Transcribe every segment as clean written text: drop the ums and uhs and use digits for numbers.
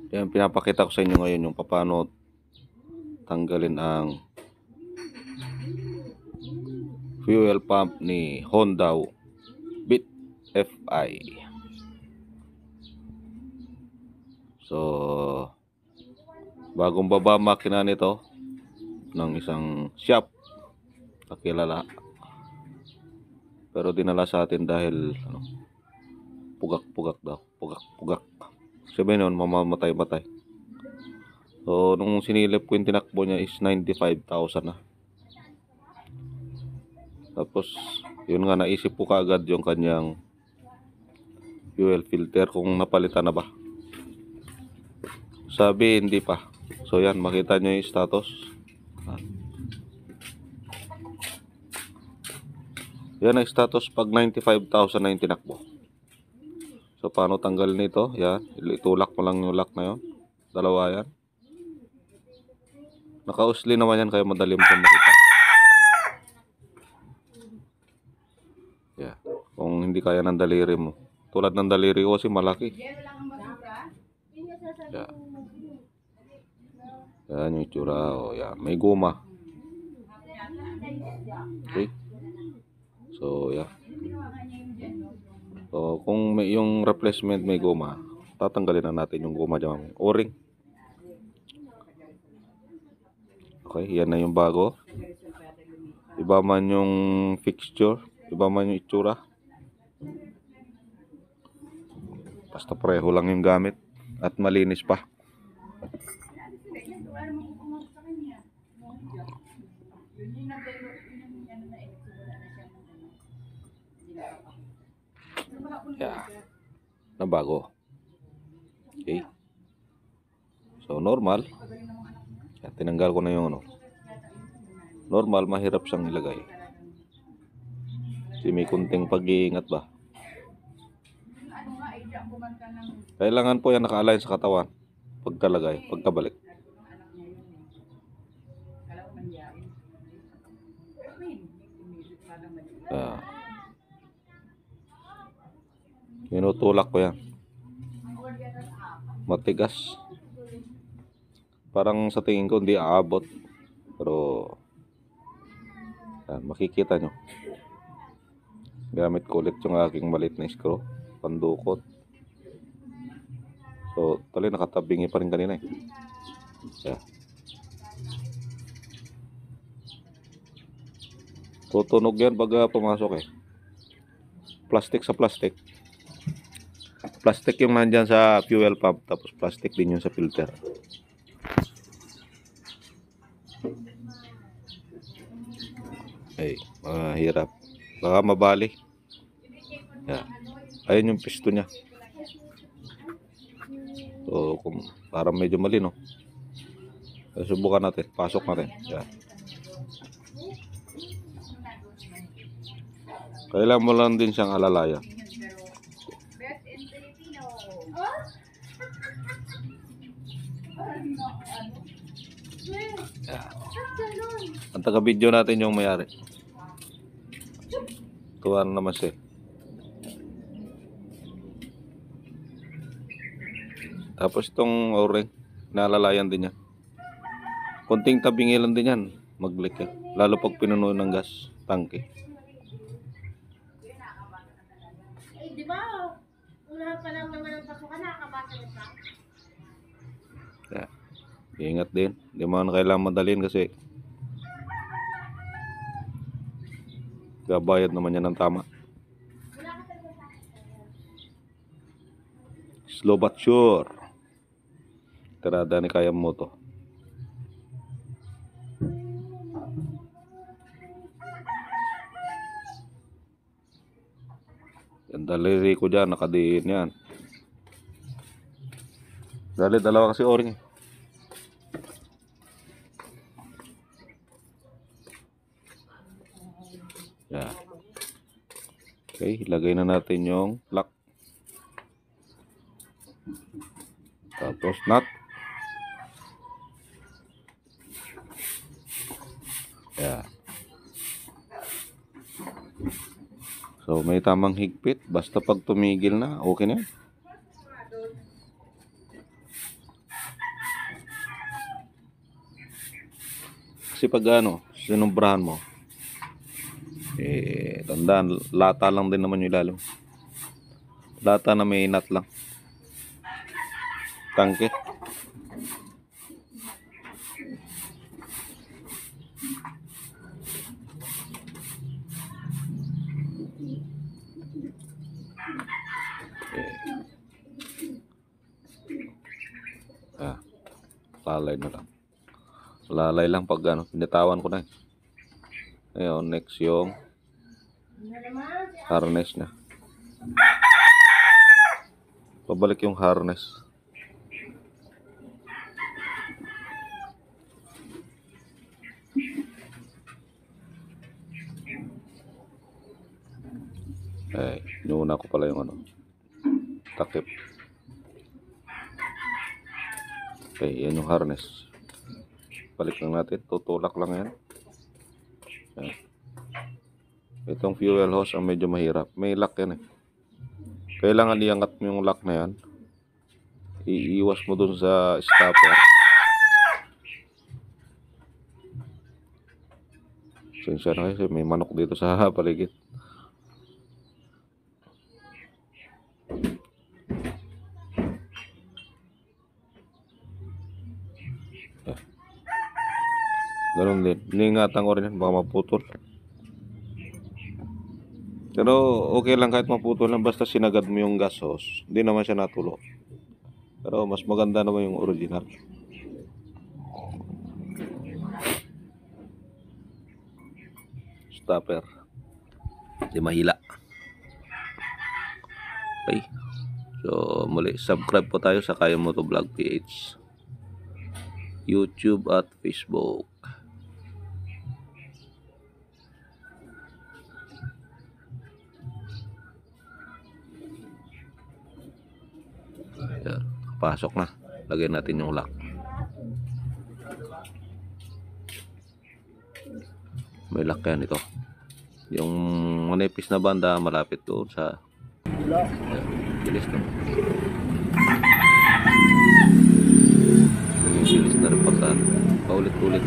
Yan, pinapakita ko sa inyo ngayon yung paano tanggalin ang fuel pump ni Honda Beat FI. So, bagong baba makina nito ng isang shop na kilala. Pero dinala sa atin dahil pugak-pugak daw. Pugak-pugak. Sabi nun, mamamatay-matay. So, nung sinilip ko yung tinakbo niya is 95,000 na. Tapos, yun nga, naisip ko kaagad yung kanyang fuel filter kung napalitan na ba. Sabi, hindi pa. So, yan, makita nyo yung status. Yan ang status pag 95,000 na yung tinakbo. So, paano tanggalin ito? Yan, itulak mo lang yung lock na yun. Dalawa yan. Naka-usli naman yan, kaya madali mo siya makita. Yeah. Kung hindi kaya ng daliri mo. Tulad ng daliri ko kasi malaki. Yeah. Yan yung itsura. O, yan. May guma. Okay. So, yeah. So, kung may yung replacement may guma, tatanggalin na natin yung guma dyan. O-ring. Okay, yan na yung bago. Iba man yung fixture, iba man yung itsura. Basta pareho lang yung gamit at malinis pa. Yeah. Na bago. Okay. So normal. Yan, tinanggal ko na yung normal, mahirap siyang ilagay. Kasi may kunting pag-iingat ba. Kailangan po yan naka-align sa katawan. Pagkalagay, pagkabalik. Minutulak ko yan. Matigas. Parang sa tingin ko hindi aabot. Pero yan, makikita nyo. Gamit ko ulit yung aking maliit na screw. Pandukot. So, tuloy nakatabingi pa rin kanina eh. Yeah. Tutunog yan pag pumasok eh. Plastic sa plastic. Plastic yung nandyan sa fuel pump. Tapos plastic din yung sa filter. Ay, mahirap. Baka mabali. Yeah. Ayun yung pisto niya. So, kung parang medyo mali, no? Subukan natin. Pasok natin. Yeah. Kailangan mo lang din siyang alalayan. Yeah. Ang taga-video natin yung mayari. Tuwan naman siya. Tapos itong o-ring, nalalayan din yan. Kunting tabingilan din yan. Mag-leak yan. Lalo pag pinuno ng gas, tangke. Eh, di ba? Una pa lang naman ang pasukan, nakakabasa na pa. Yeah. Ingat din. Hindi mo na kailangan madalin kasi gabayad naman yan ng tama. Slow but sure. Tirada ni KAYAMOTO. Yan daliri ko dyan. Nakadiin yan. Dali dalawa kasi o-ring eh. Yeah. Okay, ilagay na natin yung lock. Tapos nut. Yeah. So may tamang higpit. Basta pag tumigil na, okay na. Kasi pag ano, sinumbrahan mo, tandaan, lata lang din naman yung ilalim. Lata na may nut lang. Tangke. Lalay na lang. Lalay lang pag ano, pinitawan ko na. Ngayon, next yung harness na. Pabalik yung harness. Inuna ko pala yung ano, takip. Okay, yan yung harness. Balik lang natin. Tutulak lang yan. Yan. Itong fuel hose ang medyo mahirap. May lock yan eh. Kailangan iangat mo yung lock na yan. Iiwas mo dun sa stopper. Sensya na kasi may manok dito sa paligid. Ganun din. Iniingatan ko rin yan. Baka maputol. Pero okay lang kahit maputol lang. Basta sinagad mo yung gas hose. Hindi naman siya natulo. Pero mas maganda naman yung original. Stopper. Di mahila. Okay. So muli, subscribe po tayo sa KAYAMOTO Vlog PH. YouTube at Facebook. Yan, pasok na. Lagyan natin yung lock. May lock yan ito. Yung manipis na banda malapit doon sa bilis na. Bilis na rin pagka paulit-ulit.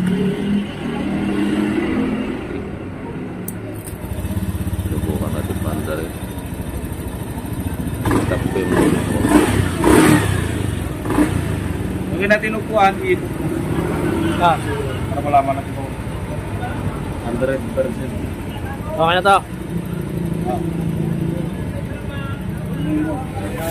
Subukan natin banda rin. Tapin mo. Huwag natin upuan, para malaman natin po. 100%. Okay na to.